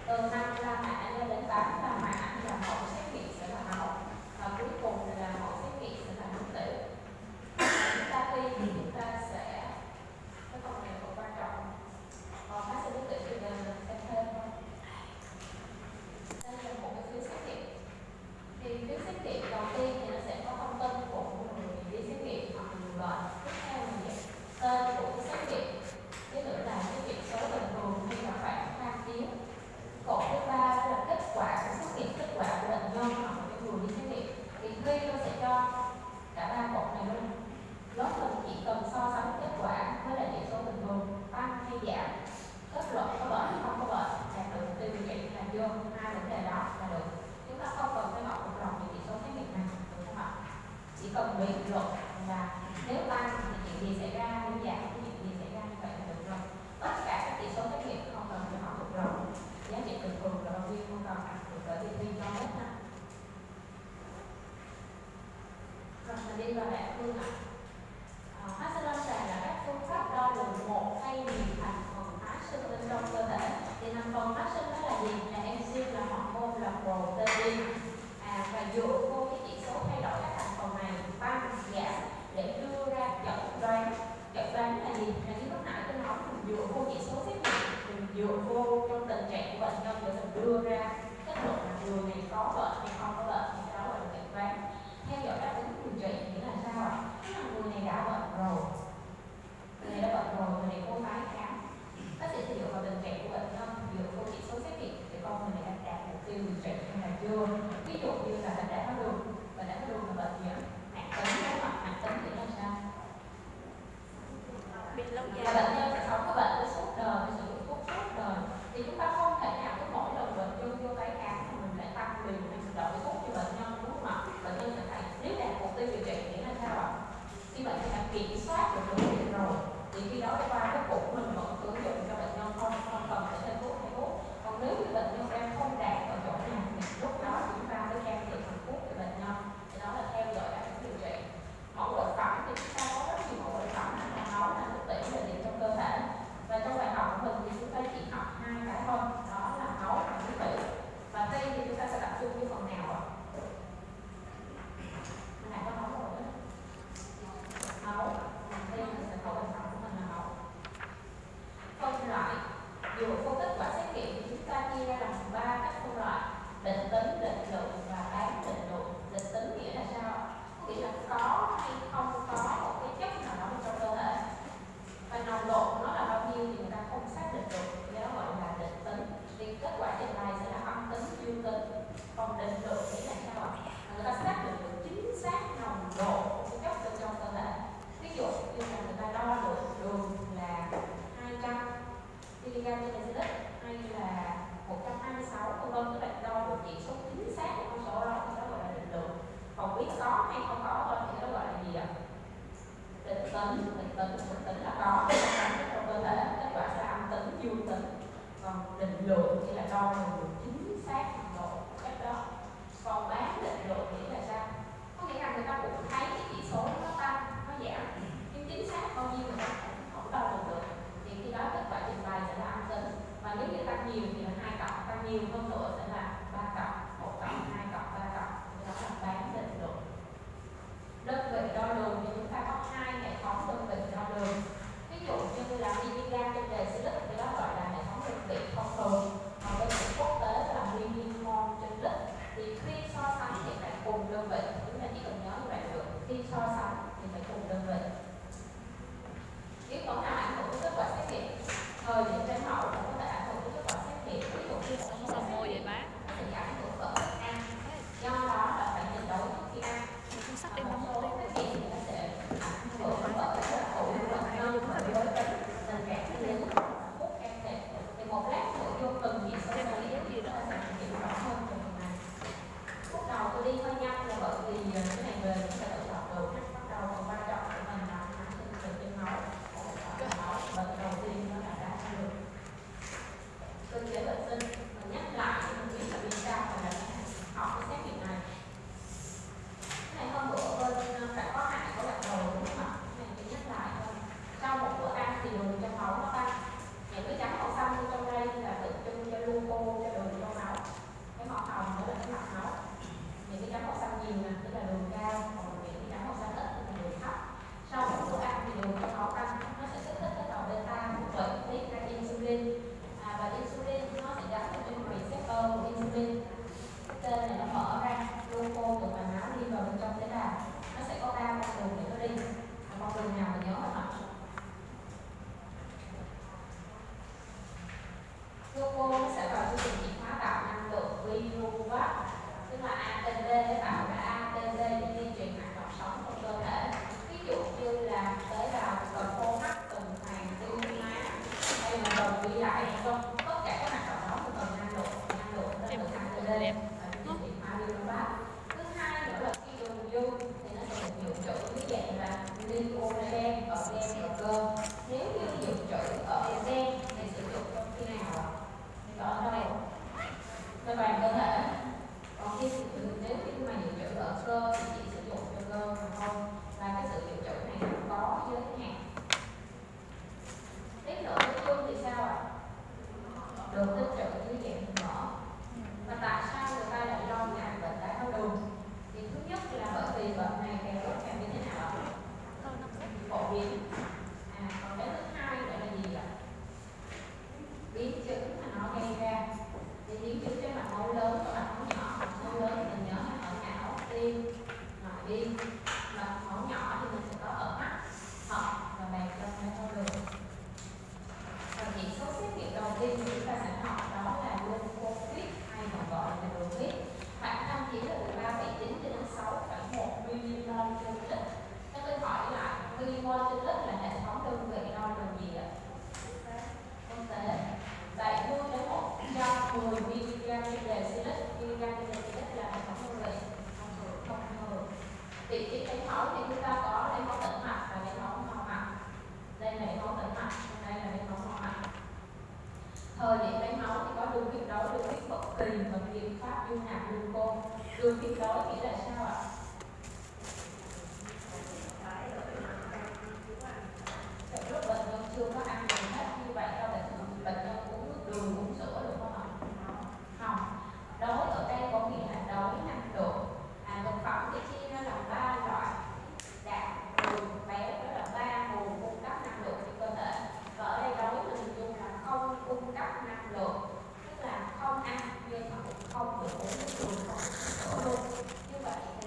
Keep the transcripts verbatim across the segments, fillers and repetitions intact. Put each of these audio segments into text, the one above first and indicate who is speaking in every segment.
Speaker 1: từ năm La Mã cho đến tám La Mã là mẫu xét nghiệm sẽ là máu, và cuối cùng là mẫu xét nghiệm sẽ là nước tiểu. Chúng ta khi thì chúng ta sẽ cái phần này cũng quan trọng. Còn phát sinh nước tiểu thì giờ mình xem thêm thôi. Đây là một cái phiếu xét nghiệm. Thì phiếu xét nghiệm đầu tiên thì nó sẽ có thông tin của người đi xét nghiệm hoặc người bệnh. Tiếp theo là gì? Tên của cái xét nghiệm. Tiếp nữa là xét nghiệm số bình thường hay là phản tham chiếu. Cột thứ ba là kết quả của xét nghiệm, kết quả của bệnh nhân hoặc là cái người đi xét nghiệm. Thì khi tôi sẽ cho cả ba cột này luôn. Lớp mình chỉ cần so sánh kết quả với lại chỉ số bình thường tăng hay giảm, kết luận có bệnh hay không có bệnh, đạt được mục tiêu điều trị là chưa, hai vấn đề đó là được. Chúng ta không cần phải học một lòng những chỉ số xét nghiệm này, được không ạ? Chỉ cần biện luận là nếu tăng thì chuyện gì xảy ra, nếu giảm thì chuyện gì xảy ra, như vậy là được rồi. Tất cả các chỉ số xét nghiệm không cần phải học một lòng. Giá trị bình thường là bao nhiêu không cần được ở đi thi cho hết ha. Rồi mình đi vào đại phương ạ. Hóa sinh lâm sàng là các phương pháp đo lường một hay nhiều thành phần hóa sinh bên trong cơ thể. Thì thành phần hóa sinh đó là gì? Là enzyme, là hormone, là protein. À, và dựa vô cái chỉ số thay đổi các thành phần này tăng giảm để đưa ra chẩn đoán. Chẩn đoán là gì? Là như lúc nãy tôi nói mình dựa vô chỉ số xét nghiệm, mình dựa vô trong tình trạng của bệnh nhân để mình đưa ra kết luận là người này có bệnh hay không có bệnh, thì đó là chẩn đoán. Theo dõi đáp ứng điều trị nghĩa là sao ạ? Tức là người này đã bệnh rồi, người này đã bệnh rồi, người này vô tái khám. Bác sĩ sẽ dựa vào tình trạng của bệnh nhân, dựa vào chỉ số xét nghiệm để coi người này đã đạt mục tiêu điều trị hay là chưa. Ví dụ như là bệnh đái tháo đường, bệnh đái tháo đường là bệnh gì ạ? Mãn tính, đúng không ạ? Mãn tính thì là sao?
Speaker 2: Bị lâu dài.
Speaker 1: Là bệnh nhân sẽ sống có bệnh tới suốt đời, sử dụng thuốc suốt đời. Thì chúng ta không thể nào cứ mỗi lần bệnh nhân vô tái khám mà mình lại tăng liều, mình đổi thuốc cho bệnh nhân, đúng không ạ? Bệnh nhân sẽ phải nếu đạt mục tiêu điều trị nghĩa là sao ạ? Khi bệnh nhân đã kiểm soát được điều trị rồi, thì khi đó qua cái cũ mình vẫn ứng dụng cho bệnh nhân, không không cần phải thêm thuốc hay thuốc. Còn nếu như bệnh nhân đang không đạt ở chỗ nào thì lúc đó chúng ta mới can thiệp bằng thuốc cho bệnh nhân. Thì đó là theo dõi đáp ứng điều trị. Mẫu bệnh phẩm thì chúng ta có rất nhiều mẫu bệnh phẩm là máu, là nước tiểu, là gì trong cơ thể. Và trong bài học của mình thì chúng ta chỉ học hai cái thôi, đó là máu và nước tiểu. Và thi thì chúng ta sẽ tập trung với phần nào ạ? Mình lại có máu rồi đó. Máu, thi mình sẽ có bệnh phẩm của mình là máu. Phân loại, dựa vô kết quả xét nghiệm thì chúng ta chia ra làm ba các phân loại: định tính, định lượng và bán định lượng. Định tính nghĩa là sao? Có nghĩa là có hay không có một cái chất nào đó trong cơ thể, và nồng độ của nó là bao nhiêu thì người ta không xác định được, thì đó gọi là định tính. Thì kết quả trình bày sẽ là âm tính, dương tính. Còn định lượng nghĩa là sao ạ? Người ta xác định được chính xác nồng độ của cái chất bên trong cơ thể. Ví dụ như là người ta đo được đường là hai trăm mi-li-gam trên dl hay là một trăm hai mươi sáu vân vân, các bạn đo được chỉ số chính xác của con số đó thì đó gọi là định lượng. Còn biết có hay không có thôi thì đó gọi là gì ạ? Định tính. Định tính định tính là có trong cơ thể, kết quả sẽ âm tính, dương tính. Còn định lượng chỉ là đo được chính xác nồng độ của chất đó. Còn bán định lượng nghĩa là sao? Có nghĩa là người ta cũng thấy cái chỉ số nó tăng, nó giảm, nhưng chính xác bao nhiêu người ta không đo được được. Thì khi đó kết quả trình bày sẽ là âm tính. Và nếu như tăng nhiều thì là hai cộng, tăng nhiều hơn nữa sẽ là ba cộng, một cộng, hai cộng, ba cộng. Thì đó là bán định lượng. Đơn vị đo lường thì chúng ta có hai hệ thống đơn vị đo lường. Ví dụ như là mi-li-gam trên dl thì đó gọi là hệ thống đơn vị thông thường. Còn đơn vị quốc tế là millimol trên lít. Thì khi so sánh thì phải cùng đơn vị, chúng ta chỉ cần nhớ như vậy được. Khi so sánh thì phải cùng đơn vị. Yếu tố nào ảnh hưởng đến kết quả xét nghiệm? Thời điểm trên hậu cũng có thể ảnh hưởng đến kết quả xét nghiệm. Ví dụ như là môi lên ở trên điện adenovirus. Thứ hai nữa là khi dùng vô thì nó sẽ được dự trữ cái dạng là glycogen ở gen ở cơ. Nếu như dự trữ ở gen thì sử dụng trong khi nào ạ? Ở đâu? Cho toàn cơ thể. Còn khi nếu như mà dự trữ ở cơ thì chỉ sử dụng cho cơ mà thôi. Và cái sự dự trữ này nó có giới hạn. Tiếp nữa chung thì sao ạ? Được tích trữ dưới dạng mỡ. Và tại sao người ta lại lo ngại bệnh đái tháo đường? Thì thứ nhất là bởi vì bệnh này càng lúc càng như thế nào ạ? Phổ biến. À, còn cái thứ hai nữa là gì ạ? Biến chứng mà nó gây ra. Thì biến chứng trên mạch máu lớn và mạch máu nhỏ. Mạch máu lớn thì mình nhớ là ở não, tim, nội tim. Mạch máu nhỏ thì mình sẽ có ở mắt, thận và bàn chân đái tháo đường. Và chỉ số xét nghiệm đầu tiên của chúng ta sẽ học đó là glucose hay còn gọi là đường huyết. Bản tham chiếu là từ ba phẩy chín cho đến sáu phẩy một milimol trên lít. Các tôi hỏi lại, milimol trên lít là hệ thống đơn vị đo đường gì ạ? Quốc tế. bảy mươi đến một trăm mười mi-li-gam trên decilit. Miligam trên decilit là hệ thống đơn vị thông thường. Thông thường. Vị trí lấy máu thì chúng ta có lấy máu tĩnh mạch và lấy máu mau mạch. Đây là lấy máu tĩnh mạch, đây là lấy máu mau mạch. Thời điểm lấy máu thì có đường huyết đối, đường huyết bất kỳ và kiểm pháp dung nạp glucose. Đường huyết đối nghĩa là sao ạ? Trong lúc bệnh nhân chưa có ăn gì hết, như vậy cho bệnh nhân bệnh nhân uống nước đường, uống sữa được không ạ? Không. Đối ở đây có nghĩa là đối năng lượng. À, thực phẩm thì chia ra làm ba loại: đạm, đường, béo, đó là ba nguồn cung cấp năng lượng cho cơ thể. Và ở đây đối mình hình dung là không cung cấp năng lượng, tức là không ăn nhưng mà cũng không được uống nước đường, không được sữa luôn. Như vậy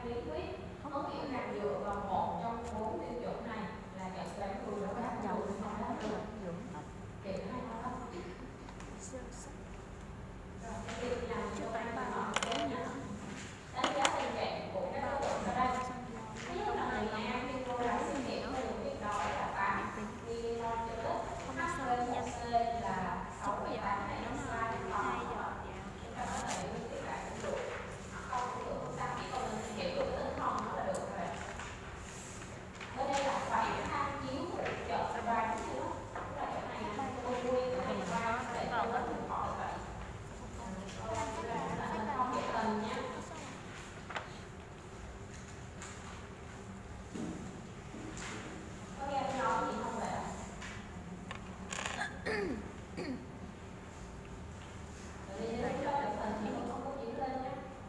Speaker 1: lý thuyết, có nghĩa là dựa vào một trong bốn tiêu chuẩn này là chẩn đoán người đó các dầu không đó được. Chị hay không đó? Rồi, cái việc làm cho anh bà họ đánh giá đánh giá tình trạng của các đối tượng ở đây. Thứ nhất là người nhà khi cô làm xét nghiệm thì được biết đó là tám, khi lo cho đất hát bê một xê là sáu phẩy tám này nó sai còn chúng ta có thể liên tiếp lại cũng được, không cũng được, chúng ta chỉ cần hiểu được cái tính không nó là được rồi. Ở đây là phải tham chiếu hỗ trợ đoán chứ đó, tức là chỗ này cô vui cái này đoán để cho nó được hỏi vậy. Không hiểu tình nhé. Có nghe tôi nói gì không vậy? Bởi vì nếu chúng ta được phần thì mình không có chiếu lên nhé.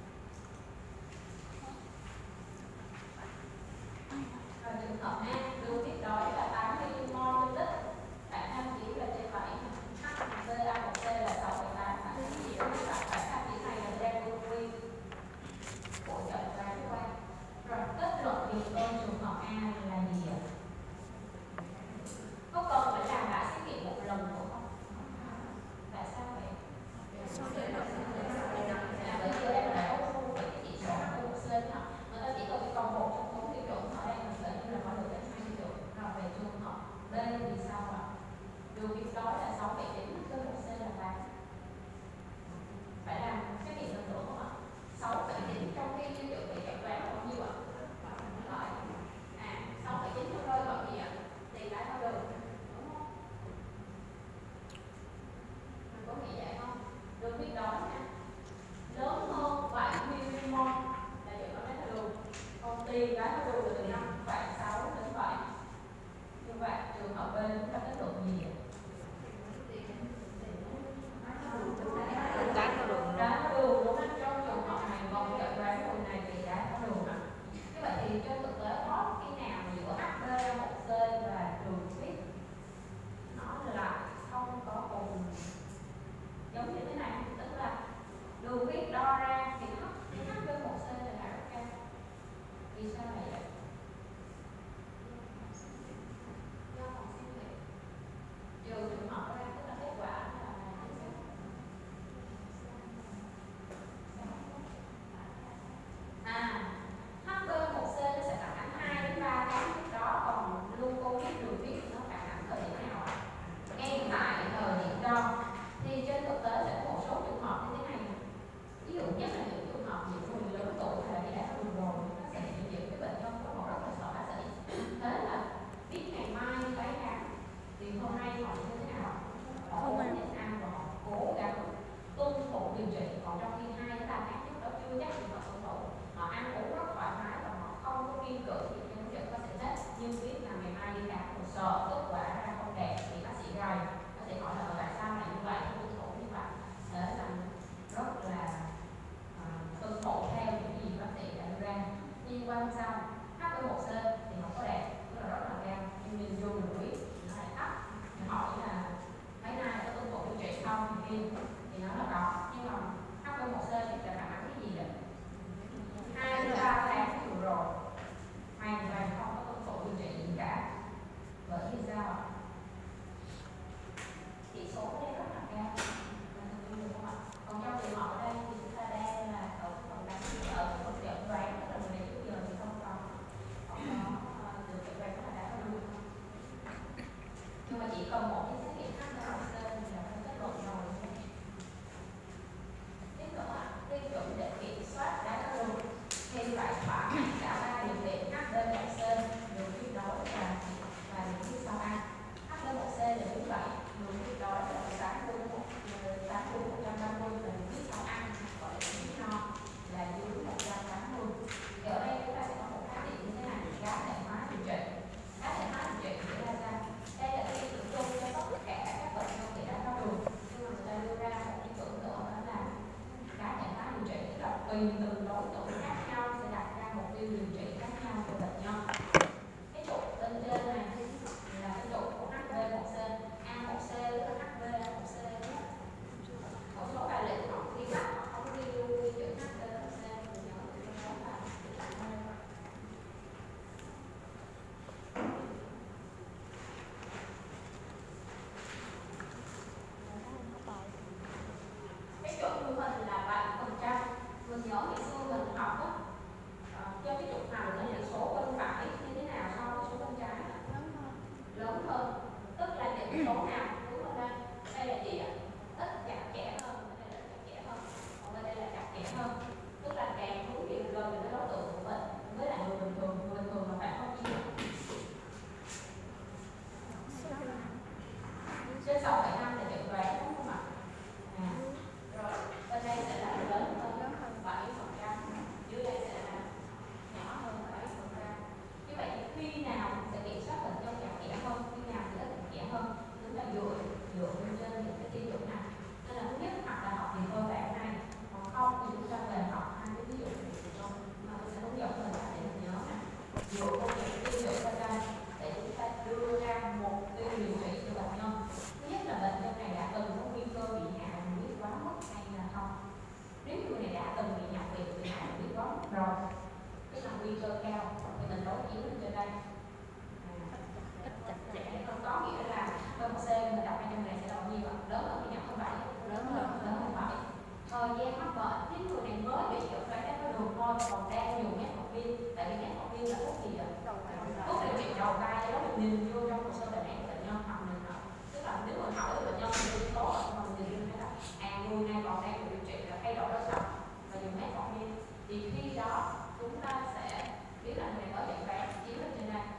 Speaker 1: Rồi trường hợp A, đường viết đói là tám milimol trên lít. Bạn tham chiếu là trên bảy, H một C, A một C là sáu phẩy tám. Bạn tham chiếu là phải tham chiếu này là Debury của trận đoán qua. Rồi kết luận điều đơn trường hợp A là gì ạ? Có cần phải làm lại xét nghiệm một lần nữa không? Tại sao vậy? Là bởi vì đây là có thu về cái chỉ số của sinh hả? Người ta chỉ cần cái con một trong bốn tiêu chuẩn ở đây mình sẽ như là có được cái hai tiêu chuẩn. Rồi về trường hợp B thì sao ạ? Điều viết đó là sáu phẩy chín, cơ một C là tám. Phải làm xét nghiệm lần nữa không ạ? sáu phẩy chín trong khi tiêu chuẩn bị chẩn đoán là bao nhiêu ạ? Rồi. À, sáu phẩy chín rơi vào gì ạ? Thì cái bao đường. Đúng không? Mình có nghĩ vậy không? Đường viết đó nha. Lớn hơn bảy milimol là chẩn đoán là đường. Còn tiền cái bao đường là từ năm phẩy sáu đến bảy. Như vậy trường hợp B chúng ta kết luận gì ạ?
Speaker 2: Đá có đường.
Speaker 1: Đá có đường đúng không? Trong trường hợp này còn cái chẩn đoán đường này thì đá có đường ạ. Như vậy thì trên thực tế có khi nào mà giữa hát bê một C và đường huyết nó lại không có cùng giống như thế này, tức là đường huyết đo ra thì hát bê một C là rất cao. Vì sao lại vậy? Do phòng xét nghiệm trừ trường hợp ra tức là kết quả là à hát bê một C nó sẽ phản ánh hai đến ba tháng trước đó, còn glucose đường huyết nó phản ánh thời điểm nào ạ? Ngay tại thời điểm đo thì trên thực tế sẽ có một số trường hợp như thế này. Ví dụ nhất là những trường hợp những người lớn tuổi hay là đi đã đường rồi, nó sẽ bị những cái bệnh nhân có một rất là sợ bác sĩ. Thế là biết ngày mai tái khám thì hôm nay họ như thế nào? Họ ốm nên ăn và họ cố gắng tuân thủ điều trị, còn trong khi hai đến ba tháng trước đó chưa chắc thì họ tuân thủ. Họ ăn uống rất thoải mái và họ không có kiêng cữ thì cái chuyện có thể hết, nhưng biết là ngày mai đi khám một sợ kết quả ra không đẹp thì bác sĩ rầy, bác sĩ hỏi là tại sao lại như vậy, tuân thủ như vậy. Thế là rất là uh, tuân thủ theo những gì bác sĩ đã đưa ra. Nhưng qua hôm sau hát bê một C thì không có đẹp, tức là rất là cao, nhưng nhìn vô đường huyết nó lại thấp. Mình hỏi là mấy nay có tuân thủ điều trị không thì thì nó là có, nhưng mà hát bê một C thì sẽ phản ánh cái gì vậy? Hai đến ba tháng vừa rồi hoàn toàn không có tuân thủ điều trị gì cả. Bởi vì sao ạ? Chỉ số ở đây rất là cao. Còn trong trường hợp ở đây thì chúng ta đang là ở phần đánh ở phần chẩn đoán, tức là người này trước giờ thì không còn không có được chẩn đoán là đã có đường không. Nhưng mà chỉ cần một cái xét nghiệm hát bê một C thì là phải kết luận rồi. Tiếp nữa ạ, tiêu chuẩn để kiểm soát đá có đường thì phải thỏa mãn cả ba điều kiện hát bê một C, đường huyết đói và và đường huyết sau ăn. hát bê một C là bốn bảy, đường huyết đói là tám mươi một trăm ba mươi và đường huyết sau ăn gọi là đường huyết no là dưới một trăm tám mươi. Thì ở đây chúng ta sẽ có một khái niệm như thế này, cá thể hóa điều trị. Cá thể hóa điều trị nghĩa là sao? Đây là cái tiêu chuẩn chung cho tất cả các bệnh nhân bị đái tháo đường, nhưng mà người ta đưa ra một cái chuẩn nữa đó là cá thể hóa điều trị, tức là tùy từng đối tượng khác nhau sẽ đặt ra mục tiêu điều trị khác nhau cho bệnh nhân. Cái trục bên trên này là cái trục của hát bê một C, A một C tức là hát bê A một C nhé. Một số bài lệ họ ghi bắt họ không ghi luôn ghi chữ hát bê một C, thì nhớ từ số là dựa câu chuyện tiêu chuẩn ra đây để chúng ta đưa ra một tiêu điều trị cho bệnh nhân. Thứ nhất là bệnh nhân này đã từng có nguy cơ bị hạ đường huyết quá mức hay là không. Nếu người này đã từng bị nhập viện bị hạ đường huyết quá mức rồi, tức là nguy cơ cao, thì mình đối chiếu lên trên đây. Không có nghĩa là bê một xê mình đọc hai trăm này sẽ là bao nhiêu ạ? Lớn hơn hay nhỏ hơn bảy? Lớn hơn, lớn hơn bảy. Thời gian mắc bệnh, nếu người này mới bị chẩn đoán đái tháo đường thôi, còn đang dùng metformin, tại vì metformin là thuốc gì ạ? Thuốc điều trị đầu tay, đó mình nhìn vô trong hồ sơ bệnh án bệnh nhân hoặc mình nói, tức là nếu mình hỏi bệnh nhân thì yếu tố ở mình nhìn thấy là à người này còn đang được điều trị là thay đổi lối sống và dùng metformin, thì khi đó chúng ta sẽ biết là người này mới chẩn đoán chiếu lên trên đây.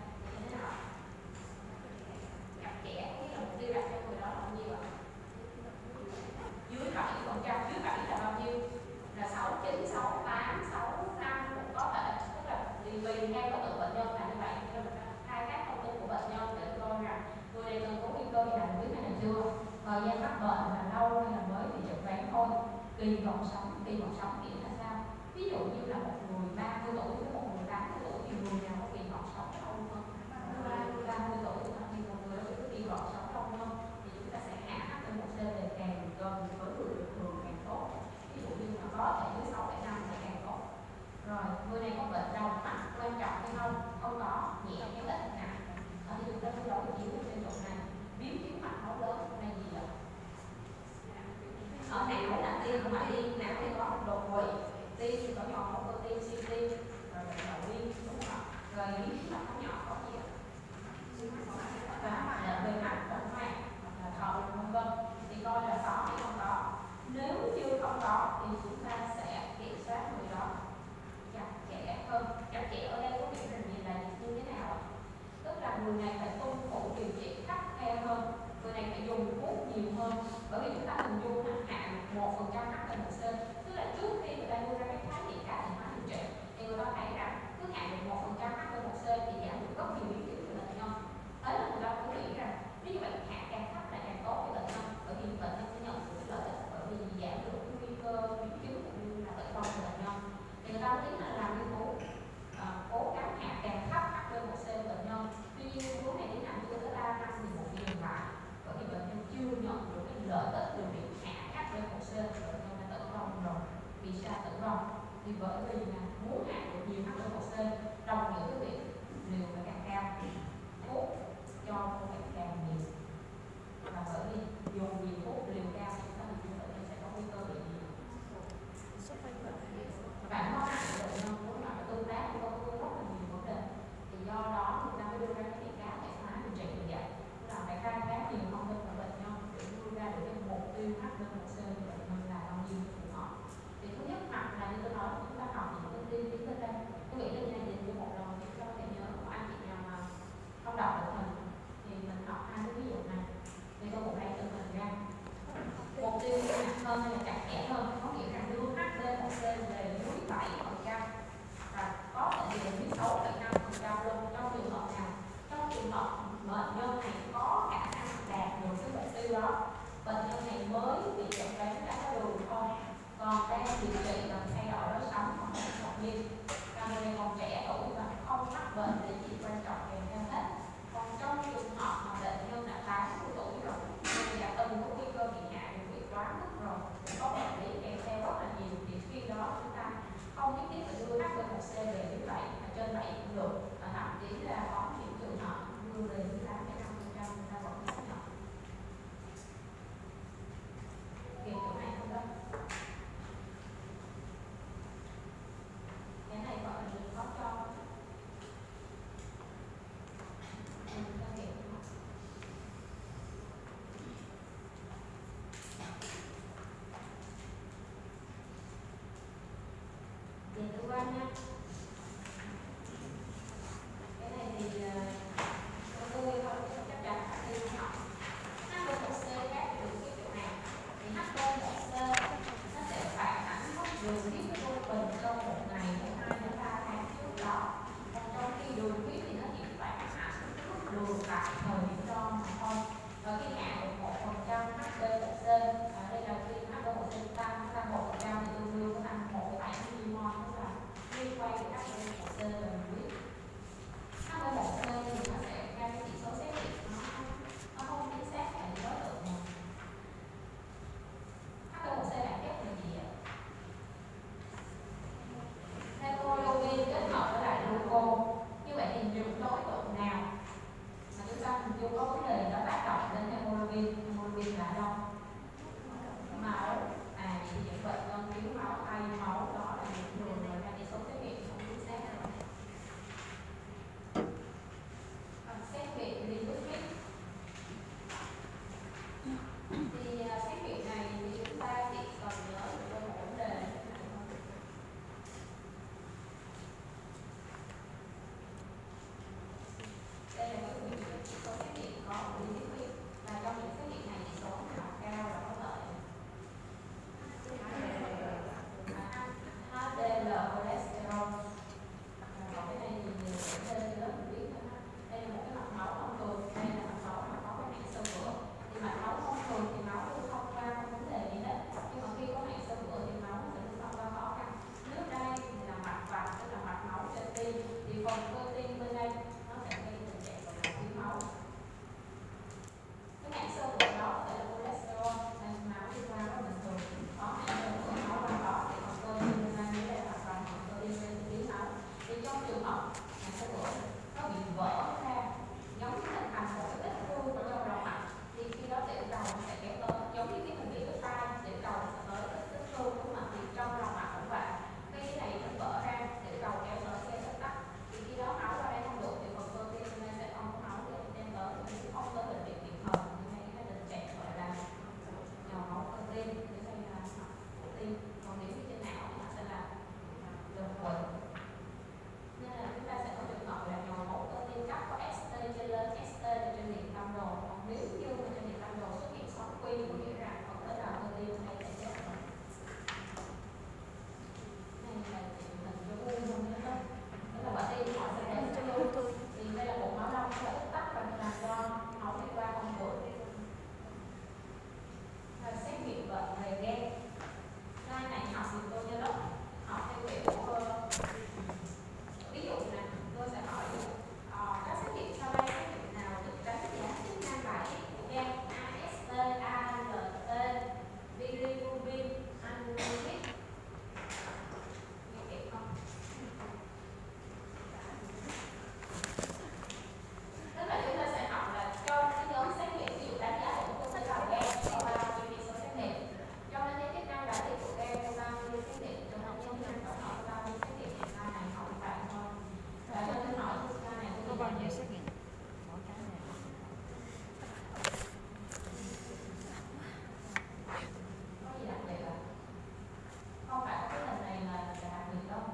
Speaker 1: Trẻ cái là mục tiêu đặt cho người đó là bao nhiêu ạ? Dưới bảy phần trăm, dưới bảy là bao nhiêu? Là sáu, chín, sáu, tám, sáu, năm cũng có thể, tức là tùy tùy ngay có tự bệnh nhân là như vậy. Nên mình khai các thông tin của bệnh nhân để coi rằng người này từng có nguy cơ bị làm huyết hay là chưa, thời gian mắc bệnh là lâu hay là mới bị chẩn đoán thôi, kỳ vọng sống, kỳ vọng sống nghĩa là sao? Ví dụ như là một người ba mươi tuổi với một người tám mươi tuổi thì người nào có kỳ vọng sống lâu hơn? ba mươi tuổi thì một người đó có kỳ vọng sống lâu hơn, thì chúng ta sẽ hạ hát pê một xê về càng gần với người bình thường càng tốt. Ví dụ như mà có thể dưới sáu phẩy năm sẽ càng tốt. Rồi người này có bệnh đầu mắt quan trọng hay không? Không có, nhẹ hay ít nặng. Ở thì chúng ta sẽ đối chiếu trên chỗ này. Biến chứng mạch máu lớn là gì ạ? Ở não là tim không phải tim, não thì có đột quỵ, tim thì có nhỏ một cơ tim, siêu tim, rồi bệnh đầu tim, đúng không ạ? Rồi biến chứng mạch máu nhỏ có gì ạ? Và là về mặt động mạch hoặc là thận vân vân, thì coi là có hay không có. Nếu chưa không có thì chúng ta sẽ kiểm soát người đó chặt chẽ hơn. Chặt chẽ ở đây có nghĩa là gì, là như thế nào ạ? Tức là người này phải tuân thủ điều trị khắt khe hơn, người này phải dùng thuốc nhiều hơn, bởi vì chúng ta hình dung là hạ một phần trăm hát pê một xê, tức là trước khi người ta đưa ra cái khái niệm cá thể hóa điều trị thì người ta thấy rằng cứ hạ được một phần trăm hát pê một xê thì giảm được rất nhiều biến chứng cho bệnh nhân. Thế là người ta cũng nghĩ rằng nếu như bạn hạ càng thấp là càng tốt cho bệnh nhân, bởi vì bệnh nhân sẽ nhận được cái lợi ích, bởi vì giảm được cái nguy cơ biến chứng cũng như là tử vong của bệnh nhân. Thì người ta tính là làm nghiên cứu à, cố gắng hạ càng thấp hát pê một xê của bệnh nhân. Tuy nhiên nghiên cứu này đến năm chưa tới ba năm thì một khi dừng lại, bởi vì bệnh nhân chưa nhận được cái lợi ích từ việc hạ hát pê một xê, bệnh nhân đã tử vong rồi. Vì sao tử vong? Thì bởi vì là muốn hạ được nhiều hát pê một xê đồng nghĩa với việc liều phải càng cao, thuốc cho ngày càng nhiều, và bởi vì dùng nhiều thuốc liều cao chúng ta thì bệnh nhân sẽ có nguy cơ bị gì? Bạn có hại bệnh nhân cũng là tương tác với con rất là nhiều vấn đề. Thì do đó người ta mới đưa ra cái biện cá thể hóa điều trị như vậy, là phải khai thác nhiều thông tin của bệnh nhân để đưa ra được cái mục tiêu hát pê một xê của bệnh nhân là bao nhiêu phù hợp. Thì thứ nhất mặt là như tôi nói, chúng ta học những thông tin tiến lên đây. Tôi nghĩ là như này nhìn cho một lần thì các bạn thể nhớ của anh chị nào mà không đọc được mình thì mình học hai cái ví dụ này, thì tôi cũng hãy tự mình ra mục tiêu nặng hơn hay là chặt chẽ hơn, có nghĩa rằng đưa hát pê một xê về dưới bảy phần trăm và có thể về dưới sáu phẩy năm phần trăm luôn. Trong trường hợp nào? Trong trường hợp bệnh nhân này có khả năng đạt được cái mục tiêu đó, bệnh nhân này mới bị chẩn đoán đái tháo đường thôi, còn đang điều trị bằng thay đổi lối sống hoặc là phần cơ tim bên đây nó sẽ gây tình trạng gọi là thiếu máu. Cái hạng sơ của đó sẽ là cholesterol, nên máu đi qua rất bình thường. Có hạng sơ của máu qua đó thì phần cơ tim bên đây mới là hoạt động phần cơ tim gây thiếu máu. Thì trong trường hợp hạng sơ của nó bị vỡ ra, giống như hình thành một cái vết thương ở trong đầu mặt, thì khi đó tiểu cầu nó sẽ kéo tới, giống như khi mình bị cái tai, tiểu cầu sẽ tới cái vết thương của mặt, thì trong đầu mặt cũng vậy. Khi cái này nó vỡ ra, tiểu cầu kéo tới gây ức tắc, thì khi đó máu ra đây không được thì phần cơ tim bên đây sẽ không có máu để đem tới, thì sẽ không tới bệnh viện kịp thời. Thì đây cái tình trạng gọi là nhồi máu cơ tim, cái đây là mặt của tim. Còn nếu như trên não thì nó sẽ là đột quỵ. Nên là chúng ta sẽ có trường hợp là nhồi máu cơ tim cấp có ét tê trên lên, ét tê là trên điện tâm đồ. Còn nếu như mà trên điện tâm đồ xuất hiện sóng quy, có nghĩa rằng phần tế bào cơ tim hay sẽ chết rồi. Này là mình cho u không nhớ hết. Đó là quả tim họ sẽ đến cho u. Thì đây là cục máu đông sẽ ức tắc và làm cho máu đi qua không được. Và xét nghiệm bệnh về gan. Slide này học thì tôi nhớ lớp học theo kiểu ví dụ này, tôi sẽ hỏi uh, các xét nghiệm sau đây xét nghiệm nào được đánh giá chức năng bài tiết của gan a ét tê, a lờ tê, bilirubin, albumin. Nghe kịp không? Tức là chúng ta sẽ học là cho cái nhóm xét nghiệm ví dụ đánh giá của tôi sẽ là gan có bao nhiêu số xét nghiệm, cho nên cái chức năng bài tiết của gan có bao nhiêu xét nghiệm, cho nên chức năng tổng hợp bao nhiêu xét nghiệm hiện nay này học bạn thôi. Và cho tôi hỏi cái slide này
Speaker 2: Có bao nhiêu xét nghiệm? Mỗi cái này.
Speaker 1: Có gì đặc biệt à? Không phải cái lần này là đặc biệt đâu.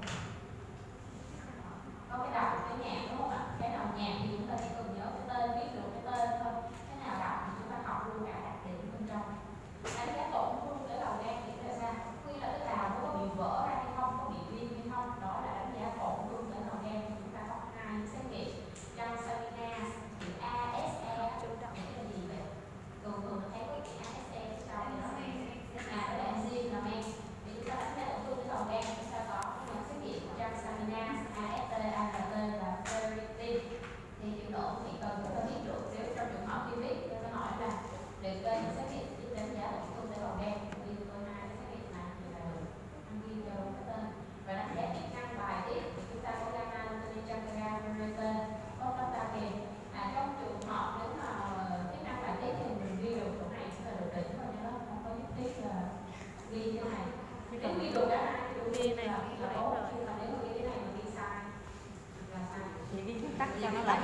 Speaker 1: Có cái đầu cái nhạc đúng không ạ? Cái đầu nhạc thì chúng ta chỉ cần nhớ cái tên, biết được cái tên thôi. Cái nào đọc thì chúng ta học luôn cả đặc điểm bên trong. Đánh giá tổn thương cái đầu gan thì ra sao? Khi là cái đầu nó có bị vỡ ra hay không, có bị viêm hay không, đó là đánh giá tổn thương cái đầu gan. Chúng ta có hai xét nghiệm transaminase thì a ét e nghĩa là gì vậy? Thường thường thấy có cái a ét e sau thì nó à đó là enzyme là men. Thì chúng ta đánh giá tổn thương cái đầu gan, chúng ta có những xét nghiệm transaminase, a ét tê, a lờ tê và ferritin. Thì chịu độ thì cần chúng ta biết được, nếu trong trường hợp khi biết tôi có hỏi là liệt kê những xét nghiệm giúp đánh giá tổn thương tế bào gan, ghi tôi hai cái xét nghiệm này thì là được, anh ghi cho đúng cái tên. Và đánh giá chức năng bài tiết thì chúng ta có gamma glutamine, chancaga, ferritin, prostaglandin. À trong trường hợp nếu mà chức năng bài tiết thì mình ghi được chỗ này sẽ là được đỉnh rồi, nhớ không có nhất thiết là ghi cái này. Nếu ghi được cả hai thì ghi này là tốt, nhưng mà nếu mà ghi cái này mà ghi sai là sai.
Speaker 2: Chị ghi tắt cho nó lại.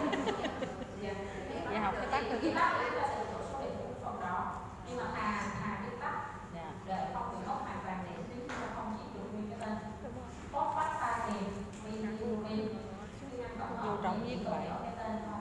Speaker 2: Vậy học cái tắt thôi.
Speaker 1: Khi tắt thì chúng ta sẽ được số điện của phần đó. Nhưng mà thà thà biết tắt để không bị ốc hoàn toàn để chúng ta không chỉ được nguyên cái tên. Prostaglandin, bilirubin,
Speaker 2: vô trọng với vậy.
Speaker 1: cái tên thôi.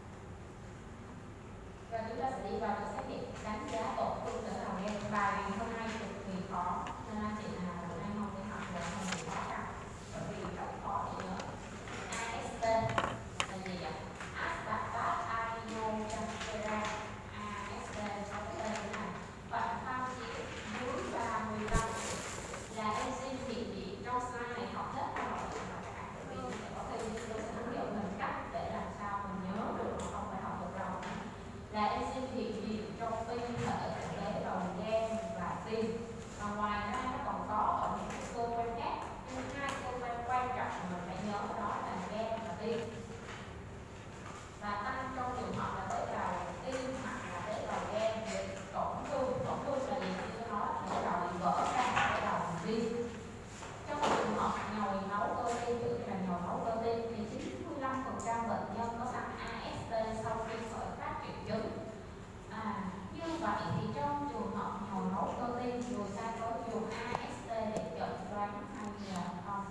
Speaker 1: Và chúng ta sẽ đi vào cái xét nghiệm đánh giá tổn thương tế bào gan. Bài ngày hôm nay cực kỳ khó, nên anh chị nào bữa nay không đi học là không bị khó khăn, bởi vì rất khó để nhớ. a ét tê là gì ạ? Aspartate aminotransferase. a ét tê có cái tên như này. Phần tham chiếu dưới ba mươi lăm là enzyme hiện diện trong slide này học hết rồi, mà các bạn bởi vì sẽ có thêm tôi sẽ hướng dẫn mình cách để làm sao mình nhớ được mà không phải học được đâu. Là enzyme hiện diện trong tinh thể tế bào gan và tim. Và ngoài ra nó còn có ở những cái cơ quan khác, nhưng hai cơ quan quan trọng mà mình phải nhớ đó là gan và tim. Và tăng trong trường hợp là tế bào tim hoặc là tế bào gan bị tổn thương. Tổn thương là gì? Như tôi nói, tế bào bị vỡ ra, tế bào bị viêm. Trong trường hợp nhồi máu cơ tim, ví dụ như là nhồi máu cơ tim thì chín mươi lăm phần trăm bệnh nhân có tăng a ét tê sau khi khởi phát triệu chứng. À, như vậy thì trong trường hợp nhồi máu cơ tim, người ta có dùng a ét tê để chẩn đoán hay là không?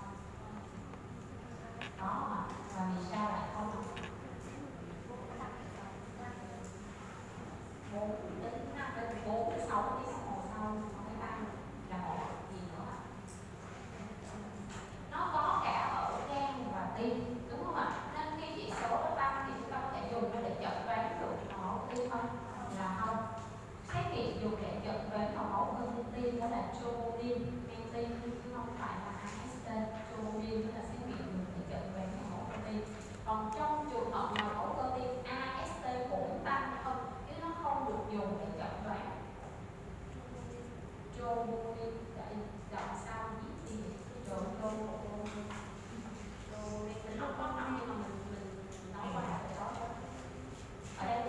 Speaker 1: Có mà, và vì sao lại không? bốn đến năm đến bốn đến sáu tiếng đồng hồ sau mới tăng là một gì nữa ạ? Nó có cả ở gan và tim, đúng không ạ? Nên khi chỉ số nó tăng thì chúng ta có thể dùng nó để chẩn đoán được máu tim không? Là không. Xét nghiệm dùng để chẩn đoán máu cơ tim đó là troponin, men tim, chứ không phải là a ét tê. Troponin đó là xét nghiệm dùng để chẩn đoán máu Còn trong trường hợp nhồi máu cơ tim a ét tê cũng tăng không, chứ nó không được dùng để chẩn đoán troponin. Tại làm sao viết đi troponin nó có nằm nhưng mà mình mình nói qua là đó. Ở đây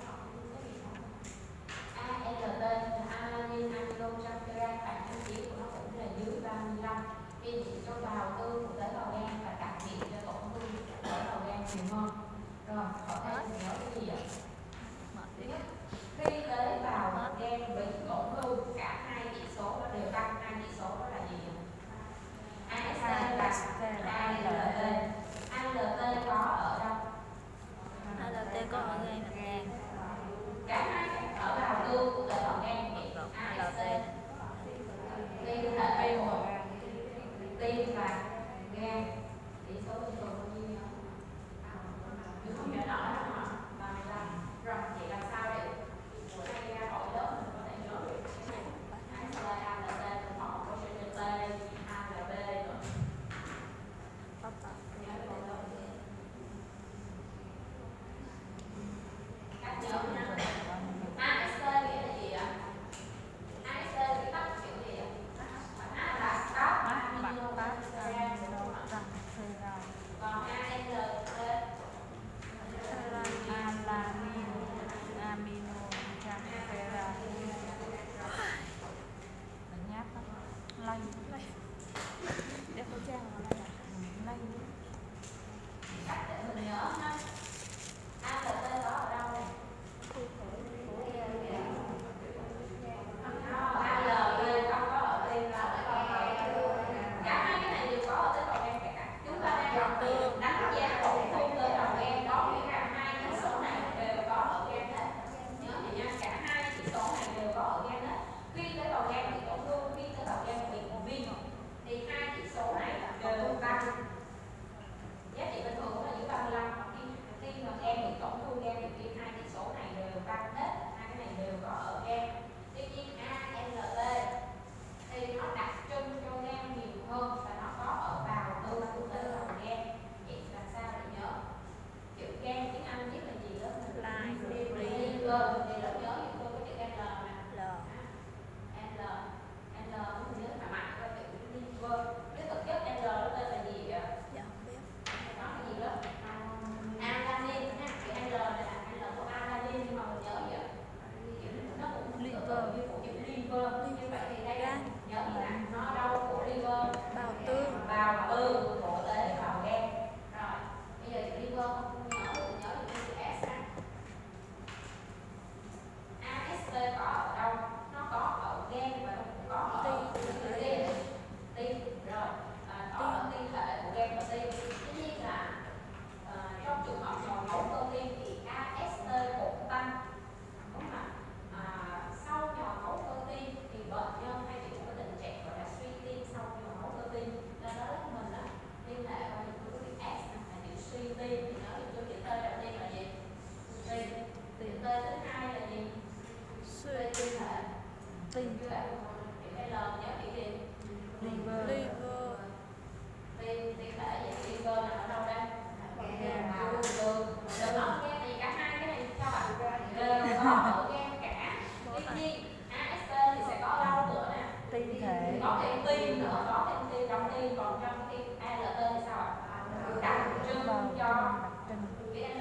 Speaker 1: a lờ tê là alanine aminotransferase, phản ứng chiếu của nó cũng là dưới ba mươi lăm, ghi nhận cho bào tư của tế bào gan và đặc biệt cho tổn thương tế bào gan nhiều hơn. Rồi, ở đây mình nhớ cái gì ạ? Thứ nhất, khi tế bào gan bị tổn thương, cả hai chỉ số nó đều tăng. Hai chỉ số đó là gì ạ? a ét tê và a lờ tê. a lờ tê có ở đâu?
Speaker 2: a lờ tê có ở gan gan.
Speaker 1: Cả hai ở bào tư của tế bào gan bị a ét tê. Liên hệ B một, tim và gan. Chỉ số bình thường bao nhiêu nhỉ? Chứ không nhớ rõ đâu hả? ba mươi lăm. Rồi, vậy làm sao để bữa nay ra hỏi lớp mình có thể nhớ được cái này? a lờ tê, mình học có trên T, a lờ tê nữa. Cách nhớ nha. a ét tê nghĩa là gì ạ? a ét tê viết tắt kiểu gì ạ? A là stop, aminotransferase. Còn a lờ tê
Speaker 2: Alanine aminotransferase. Mình nháp lắm. Lây. Đeo khẩu trang vào đây. Lây.
Speaker 1: cách để mình nhớ ha. a lờ tê đó ở đâu này? a lờ tê không có ở tim là ở gan. Cả hai cái này đều có ở tế bào gan cả. Chúng ta đang học từ đánh giá tổn thương tế bào gan, đó nghĩa là hai chỉ số này đều có ở gan hết. Nhớ vậy nha, cả hai chỉ số này đều có ở gan hết. Khi tế bào gan bị tổn thương, khi tế bào gan bị viêm thì hai chỉ số này đều tăng. Giá trị bình thường cũng là dưới ba mươi lăm. Khi khi mà gan bị tổn thương, gan bị viêm, hai chỉ số này đều tăng hết. Hai cái này đều có ở gan. Tuy nhiên a lờ tê thì nó đặc trưng cho gan nhiều hơn và nó có ở bào tư của tế bào gan. Vậy làm sao để nhớ? Chữ gan tiếng Anh viết là gì đó? Liver. Thì lớp nhớ thì tôi có chữ L nè. L. L. L mình nhớ là mạnh qua chữ liver. Cái thực chất L nó tên là gì ạ?
Speaker 2: Dạ không biết.
Speaker 1: Nó là gì đó? Alanine ha. Chữ L này là L của alanine, nhưng mà mình nhớ vậy. Nó cũng liver của chữ liver. Như vậy thì đây nhớ gì nè? Nó đâu của liver?
Speaker 2: Bào tư.
Speaker 1: Bào tư của tế bào gan. Rồi, bây giờ chữ liver không nhớ được, nhớ được chữ S ha. a ét tê có ở đâu? Nó có ở gan và nó cũng có ở tim. Tim. Rồi, à, có ở tiên thể của gan và tim. Tuy nhiên là à, trong trường hợp nhồi máu cơ tim thì a ét tê cũng tăng. Đúng không ạ? À, sau nhồi máu cơ tim thì bệnh nhân hay bị một cái tình trạng gọi là suy tim sau nhồi máu cơ tim. Cho đó là mình á, liên hệ qua những cái S là chữ suy tim. Thì nói được chữ T đầu tiên là gì? Tim. Chữ T thứ hai là gì? Suy tim hệ. Tim hệ. Chữ L nhớ chữ gì?
Speaker 2: Liver. Liver.
Speaker 1: Tim tim thể vậy liver là ở đâu đây? Gan. Bào tư. Đừng nói gan thì cả hai cái này cho bạn đều có ở gan cả. Tuy nhiên a ét tê thì sẽ có ở đâu nữa nè?
Speaker 2: Tim thể.
Speaker 1: Có thêm tim nữa, có thêm tim trong tim, còn trong tim a lờ tê thì sao ạ? Đặc trưng cho cái